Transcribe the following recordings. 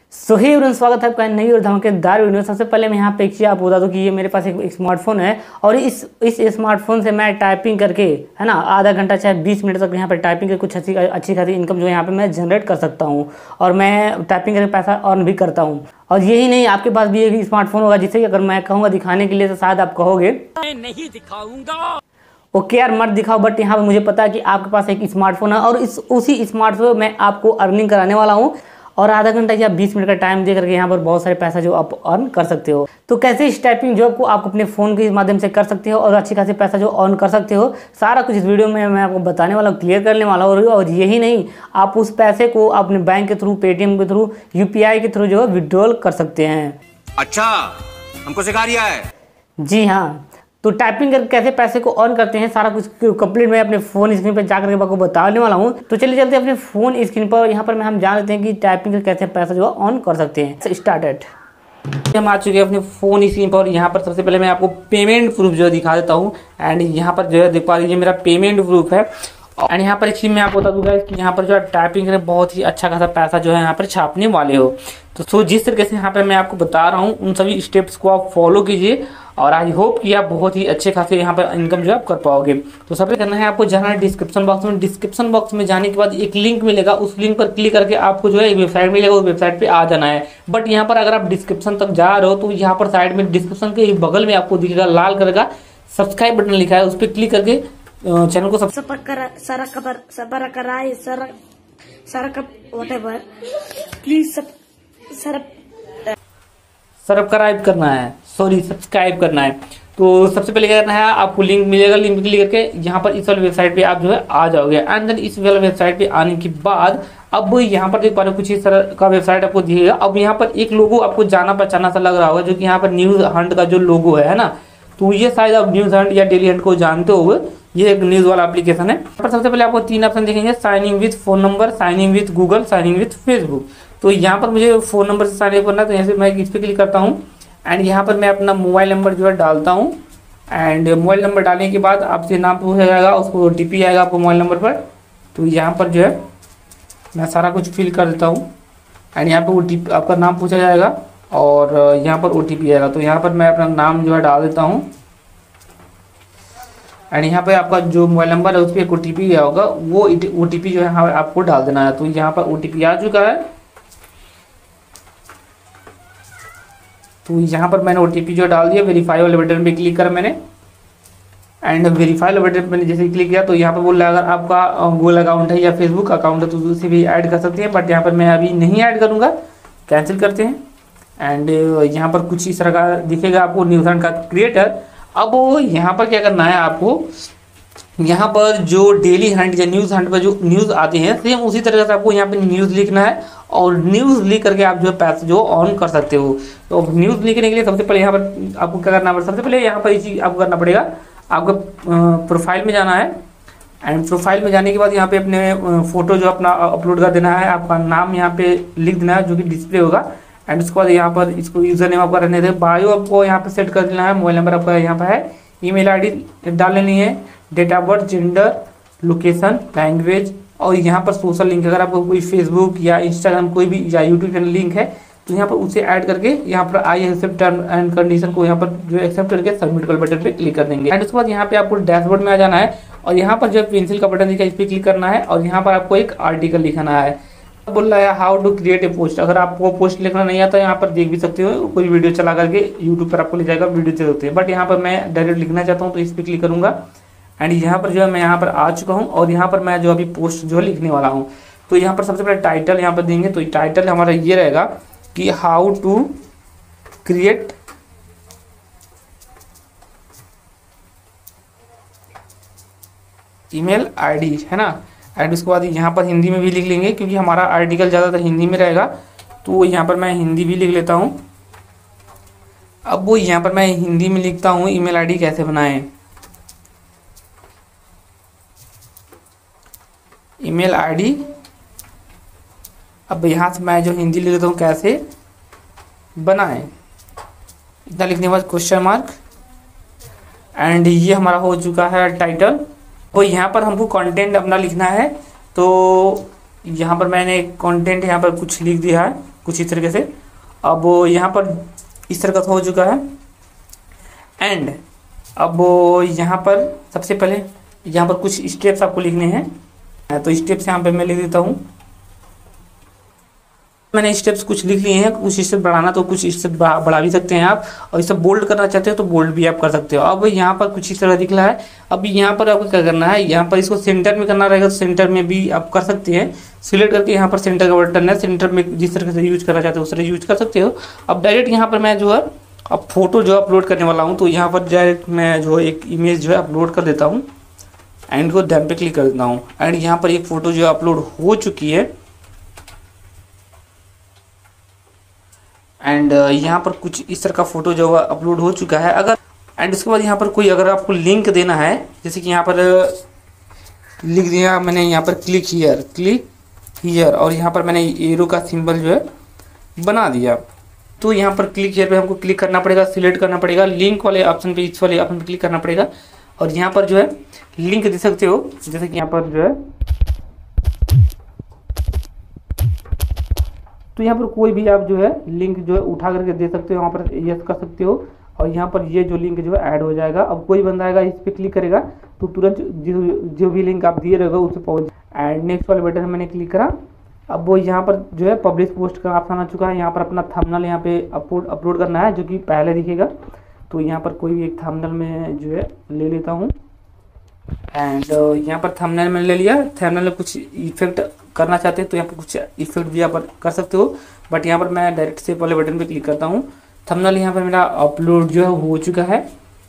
Hey everyone, स्वागत है आपका नई और धमाकेदार वीडियो। सबसे पहले मैं यहाँ पे एक चीज़ आपको बता दूँ कि ये मेरे पास एक स्मार्टफोन है और इस स्मार्टफोन से मैं टाइपिंग करके है ना आधा घंटा चाहे 20 मिनट तक यहाँ पे टाइपिंग करके कुछ अच्छी खासी इनकम जो है यहाँ पे मैं जनरेट कर सकता हूँ और मैं टाइपिंग करके पैसा अर्न भी करता हूँ। और यही नहीं, आपके पास भी एक स्मार्टफोन होगा जिससे अगर मैं कहूँगा दिखाने के लिए तो शायद आप कहोगे नहीं दिखाऊंगा। ओके यार मत दिखाओ, बट यहाँ पे मुझे पता है कि आपके पास एक स्मार्टफोन है और उसी स्मार्टफोन में आपको अर्निंग कराने वाला हूँ और आधा घंटा या 20 मिनट का टाइम दे करके यहाँ पर बहुत सारे पैसा जो आप अर्न कर सकते हो। तो कैसे इस टाइपिंग जॉब को आप अपने फ़ोन के माध्यम से कर सकते हो और अच्छी खासी पैसा जो अर्न कर सकते हो, सारा कुछ इस वीडियो में मैं आपको बताने वाला हूँ, क्लियर करने वाला हूँ। और यही नहीं, आप उस पैसे को अपने बैंक के थ्रू, पेटीएम के थ्रू, यूपीआई के थ्रू जो है विड्रॉल कर सकते हैं। अच्छा, हमको सिखा रिया है। जी हाँ, तो टाइपिंग करके कैसे पैसे को अर्न करते हैं सारा कुछ कंप्लीट मैं अपने फ़ोन स्क्रीन पर जाकर के आपको बताने वाला हूँ। तो चलिए चलते हैं अपने फ़ोन स्क्रीन पर। यहाँ पर हम जान लेते हैं कि टाइपिंग करके कैसे पैसा जो अर्न कर सकते हैं। स्टार्टेड हम आ चुके हैं अपने फ़ोन स्क्रीन पर। यहाँ पर सबसे पहले मैं आपको पेमेंट प्रूफ जो है दिखा देता हूँ। एंड यहाँ पर जो है देख पा लीजिए मेरा पेमेंट प्रूफ है। एंड यहाँ पर एक चीज़ मैं आपको बता दूंगा कि यहाँ पर जो है टाइपिंग करें बहुत ही अच्छा खासा पैसा जो है यहाँ पर छापने वाले हो। तो जिस तरीके से यहाँ पर मैं आपको बता रहा हूँ उन सभी स्टेप्स को आप फॉलो कीजिए और आई होप कि आप बहुत ही अच्छे खासे यहाँ पर इनकम जो आप कर पाओगे। तो सबसे करना है आपको जाना है डिस्क्रिप्शन बॉक्स में। डिस्क्रिप्शन बॉक्स में जाने के बाद एक लिंक मिलेगा, उस लिंक पर क्लिक करके आपको जो है एक वेबसाइट मिलेगा, उस वेबसाइट पे आ जाना है। बट यहाँ पर अगर आप डिस्क्रिप्शन तक जा रहे हो तो यहाँ पर साइड में डिस्क्रिप्शन के बगल में आपको दिखेगा लाल कलर का सब्सक्राइब बटन लिखा है, उस पर क्लिक करके चैनल को सब्सक्राइब करना है, सब्सक्राइब करना है। तो सबसे पहले क्या करना है, आपको लिंक मिलेगा, लिंक पे क्लिक करके यहाँ पर इस वाले वेबसाइट पे आप जो है आ जाओगे। एंड देन इस वाले वेबसाइट पे आने के बाद अब यहाँ पर देख पा रहे हो कुछ इस तरह का वेबसाइट आपको दिखेगा। अब यहाँ पर एक लोगो आपको जाना पहचाना सा लग रहा होगा, जो कि यहाँ पर न्यूज हंट का जो लोगो है ना, तो ये शायद आप न्यूज हंट या डेली हंट को जानते हो, ये एक न्यूज वाला एप्लीकेशन है। पर सबसे पहले आपको 3 ऑप्शन दिखेंगे, sign in with phone number, sign in with Google, sign in with Facebook. तो यहाँ पर मुझे फोन नंबर से साइन इन करना है, तो यहाँ से मैं इस पर क्लिक करता हूँ। एंड यहाँ पर मैं अपना मोबाइल नंबर जो है डालता हूँ। एंड मोबाइल नंबर डालने के बाद आपसे नाम पूछा जाएगा, उसको OTP आएगा आपको मोबाइल नंबर पर। तो यहाँ पर जो है मैं सारा कुछ फिल कर देता हूँ। एंड यहाँ पर OTP आपका नाम पूछा जाएगा और यहाँ पर OTP आएगा। तो यहाँ पर मैं अपना नाम जो है डाल देता हूँ। एंड यहाँ पर आपका जो मोबाइल नंबर है उस पर एक OTP आया होगा, वो OTP जो है आपको डाल देना है। तो यहाँ पर OTP आ चुका है। तो यहाँ पर मैंने OTP जो डाल दिया, वेरीफाई वाले बटन पे क्लिक करा मैंने। एंड वेरीफाई वाले बटन पे मैंने जैसे क्लिक किया तो यहाँ पर बोल रहा है अगर आपका गूगल अकाउंट है या फेसबुक अकाउंट है तो उसे भी ऐड कर सकते हैं, बट यहाँ पर मैं अभी नहीं ऐड करूँगा, कैंसिल करते हैं। एंड यहाँ पर कुछ इस तरह का दिखेगा आपको न्यूज हंट का क्रिएटर। अब यहाँ पर क्या करना है आपको, यहाँ पर जो डेली हंट या न्यूज़ हंट पर जो न्यूज़ आते हैं सेम उसी तरह से आपको यहाँ पे न्यूज़ लिखना है और न्यूज़ लिख करके आप जो है पैसे जो ऑन कर सकते हो। तो न्यूज़ लिखने के लिए सबसे पहले यहाँ पर आपको क्या करना पड़ेगा, सबसे पहले यहाँ पर ये चीज़ आपको करना पड़ेगा, आपको प्रोफाइल में जाना है। एंड प्रोफाइल में जाने के बाद यहाँ पे अपने फोटो जो अपना अपलोड कर देना है, आपका नाम यहाँ पे लिख देना है जो कि डिस्प्ले होगा। एंड उसके बाद यहाँ पर इसको यूज़र नेम आपका रहने दें, बायो आपको यहाँ पर सेट कर देना है, मोबाइल नंबर आपका यहाँ पर है, ईमेल ID डाल लेनी है, date of birth, gender, location, language और यहाँ पर सोशल लिंक, अगर आपको कोई फेसबुक या इंस्टाग्राम कोई भी या यूट्यूब चैनल लिंक है तो यहाँ पर उसे ऐड करके यहाँ पर I accept term and condition को यहाँ पर जो एक्सेप्ट करके सबमिट कर बटन पे क्लिक कर देंगे। एंड उसके बाद यहाँ पे आपको डैशबोर्ड में आ जाना है और यहाँ पर जो पेंसिल का बटन दिखा है इस पर क्लिक करना है और यहाँ पर आपको एक आर्टिकल लिखना है। बोल रहा है how to create a post. अगर आपको पोस्ट लिखना नहीं आता यहाँ पर देख भी सकते हो, कोई वीडियो चला करके यूट्यूब पर आपको ले जाएगा, वीडियो दे सकते हैं। बट यहाँ पर मैं डायरेक्ट लिखना चाहता हूँ तो इस पर क्लिक करूँगा। एंड यहाँ पर जो है मैं यहाँ पर आ चुका हूँ और यहाँ पर मैं जो अभी पोस्ट जो है लिखने वाला हूँ। तो यहाँ पर सबसे पहले टाइटल यहाँ पर देंगे, तो टाइटल हमारा ये रहेगा कि how to create email ID है ना। एंड उसके बाद यहाँ पर हिंदी में भी लिख लेंगे क्योंकि हमारा आर्टिकल ज़्यादातर हिंदी में रहेगा, तो यहाँ पर मैं हिंदी भी लिख लेता हूँ। अब वो यहाँ पर मैं हिंदी में लिखता हूँ ईमेल ID कैसे बनाएं। ईमेल ID अब यहाँ से मैं जो हिंदी लिख लेता हूँ कैसे बनाएं, इतना लिखने के बाद क्वेश्चन मार्क। एंड ये हमारा हो चुका है टाइटल। तो यहाँ पर हमको कंटेंट अपना लिखना है, तो यहाँ पर मैंने कंटेंट यहाँ पर कुछ लिख दिया है, कुछ इस तरीके से। अब यहाँ पर इस तरह का हो चुका है। एंड अब यहाँ पर सबसे पहले यहाँ पर कुछ स्टेप्स आपको लिखने हैं, तो स्टेप्स यहाँ पे मैं लिख देता हूँ। मैंने स्टेप्स कुछ लिख लिए हैं, कुछ स्टेप बढ़ाना तो कुछ स्टेप बढ़ा भी सकते हैं आप, और इसे बोल्ड करना चाहते हो तो बोल्ड भी आप कर सकते हो। अब यहाँ पर कुछ इस तरह दिख रहा है। अब यहाँ पर आपको क्या करना है, यहाँ पर इसको सेंटर में करना रहेगा तो सेंटर में भी आप कर सकते हैं। सिलेक्ट करके यहाँ पर सेंटर का बटन है, सेंटर में जिस तरह से यूज करना चाहते हो उस तरह यूज कर सकते हो। अब डायरेक्ट यहाँ पर मैं जो है अब फोटो जो अपलोड करने वाला हूँ, तो यहाँ पर डायरेक्ट मैं जो एक इमेज जो है अपलोड कर देता हूँ एंड को डन पे क्लिक कर देता हूँ। एंड यहाँ पर एक फ़ोटो जो अपलोड हो चुकी है। एंड यहाँ पर कुछ इस तरह का फ़ोटो जो है अपलोड हो चुका है। अगर एंड उसके बाद यहाँ पर कोई अगर आपको लिंक देना है, जैसे कि यहाँ पर लिख दिया मैंने, यहाँ पर क्लिक हियर और यहाँ पर मैंने एरो का सिंबल जो है बना दिया। तो यहाँ पर क्लिक हियर पे हमको क्लिक करना पड़ेगा, सिलेक्ट करना पड़ेगा, लिंक वाले ऑप्शन पे, इस वाले ऑप्शन पे क्लिक करना पड़ेगा और यहाँ पर जो है लिंक दे सकते हो। जैसे कि यहाँ पर जो है, तो यहाँ पर कोई भी आप जो है लिंक जो है उठा करके दे सकते हो, यहाँ पर यस कर सकते हो और यहाँ पर ये जो लिंक जो है ऐड हो जाएगा। अब कोई बंदा आएगा इस पर क्लिक करेगा तो तुरंत जो भी लिंक आप दिए रहेगा उससे पहुँच। एंड नेक्स्ट वाले बटन मैंने क्लिक करा। अब वो यहाँ पर जो है पब्लिश पोस्ट का ऑप्शन आ चुका है। यहाँ पर अपना थंबनेल यहाँ पे अपलोड करना है जो कि पहले दिखेगा। तो यहाँ पर कोई भी एक थंबनेल में जो है ले लेता हूँ। एंड यहाँ पर थंबनेल में ले लिया। थंबनेल में कुछ इफेक्ट करना चाहते हैं तो यहाँ पर कुछ इफेक्ट भी यहाँ पर कर सकते हो, बट यहाँ पर मैं डायरेक्ट से वाले बटन पे क्लिक करता हूँ। थंबनेल यहाँ पर मेरा अपलोड जो है हो चुका है।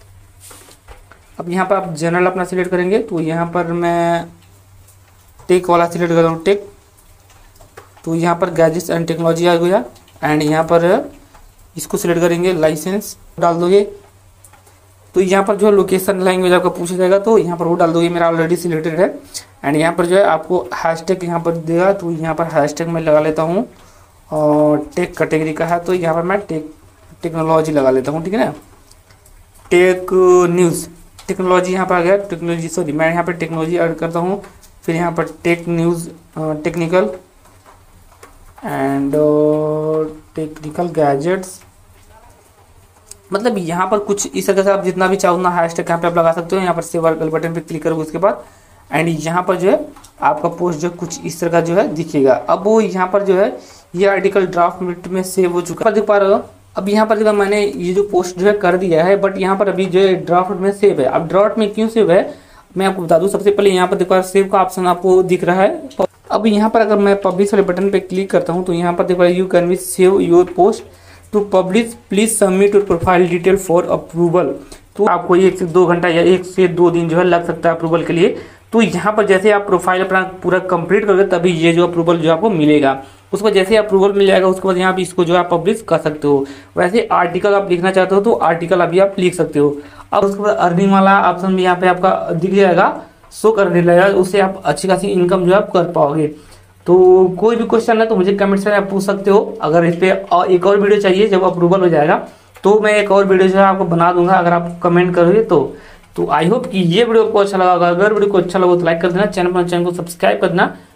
अब यहाँ पर आप जनरल अपना सिलेक्ट करेंगे तो यहाँ पर मैं टेक वाला सिलेक्ट करता हूँ, टेक। तो यहाँ पर गैजेट्स एंड टेक्नोलॉजी आ गया। एंड यहाँ पर इसको सिलेक्ट करेंगे, लाइसेंस डाल दोगे। तो यहाँ पर जो है लोकेशन लैंग्वेज आपका पूछा जाएगा तो यहाँ पर वो डाल दोगे, मेरा ऑलरेडी सिलेक्टेड है। एंड यहाँ पर जो है आपको हैशटैग यहाँ पर देगा, तो यहाँ पर हैशटैग मैं लगा लेता हूँ और टेक कैटेगरी का है तो यहाँ पर मैं टेक्नोलॉजी लगा लेता हूँ, ठीक है ना। टेक न्यूज़, टेक्नोलॉजी यहाँ पर आ गया, टेक्नोलॉजी सॉरी मैं यहाँ पर टेक्नोलॉजी ऐड करता हूँ। फिर यहाँ पर tech news technical and technical gadgets, मतलब यहाँ पर कुछ इस तरह से आप जितना भी चाहो उतना हैशटैग यहाँ पे आप लगा सकते हो। यहाँ पर सेव वाले बटन पे क्लिक करोगे उसके बाद एंड यहाँ पर जो है आपका पोस्ट जो कुछ इस तरह का जो है दिखेगा। अब वो यहाँ पर जो है ये आर्टिकल ड्राफ्ट मिनट में सेव हो चुका है, देख पा रहे हो। अब यहाँ पर देखो मैंने ये जो पोस्ट जो है कर दिया है, बट यहाँ पर अभी जो है ड्राफ्ट में सेव है। अब ड्राफ्ट में क्यों सेव है मैं आपको बता दूँ। सबसे पहले यहाँ पर देखो सेव का ऑप्शन आपको दिख रहा है। अब यहाँ पर अगर मैं पब्लिश वाले बटन पे क्लिक करता हूँ तो यहाँ पर देखो you can be save your post to publish, please submit your profile detail for approval. तो आपको 1 से 2 घंटा या 1 से 2 दिन जो है लग सकता है अप्रूवल के लिए। तो यहाँ पर जैसे आप प्रोफाइल अपना पूरा कंप्लीट करोगे तभी ये जो अप्रूवल जो आपको मिलेगा। उसके बाद जैसे अप्रूवल मिल जाएगा उसके बाद यहाँ पे इसको जो आप पब्लिश कर सकते हो। वैसे आर्टिकल आप लिखना चाहते हो तो आर्टिकल अभी आप लिख सकते हो। अब उसके बाद अर्निंग वाला ऑप्शन भी यहाँ पे आपका दिख जाएगा, शो करने लगेगा, उससे आप अच्छी खासी इनकम जो आप कर पाओगे। तो कोई भी क्वेश्चन है तो मुझे कमेंट से आप पूछ सकते हो। अगर इस पर एक और वीडियो चाहिए जब अप्रूवल हो जाएगा तो मैं एक और वीडियो जो है आपको बना दूंगा अगर आप कमेंट करोगे तो आई होप कि ये वीडियो आपको अच्छा लगा। अगर वीडियो को अच्छा लगा तो लाइक कर देना, चैनल को सब्सक्राइब कर देना